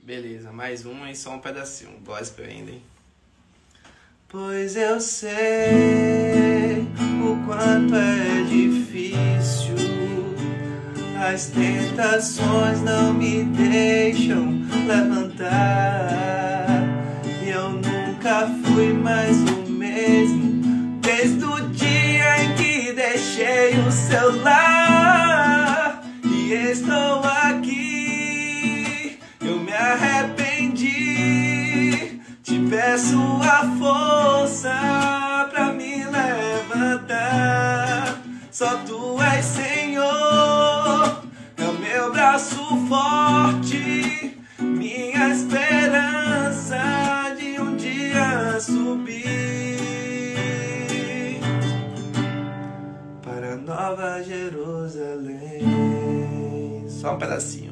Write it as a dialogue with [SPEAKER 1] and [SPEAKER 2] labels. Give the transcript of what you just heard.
[SPEAKER 1] Beleza, mais uma e só um pedacinho. Gospel ainda, hein? Pois eu sei o quanto é difícil, as tentações não me deixam levantar, e eu nunca fui mais o mesmo desde o dia em que deixei o seu lar. E estou aqui, eu me arrependi, te peço a força pra me levantar. Só tu és Senhor, é o meu braço forte, minha esperança de um dia subir para Nova Jerusalém. Só um pedacinho.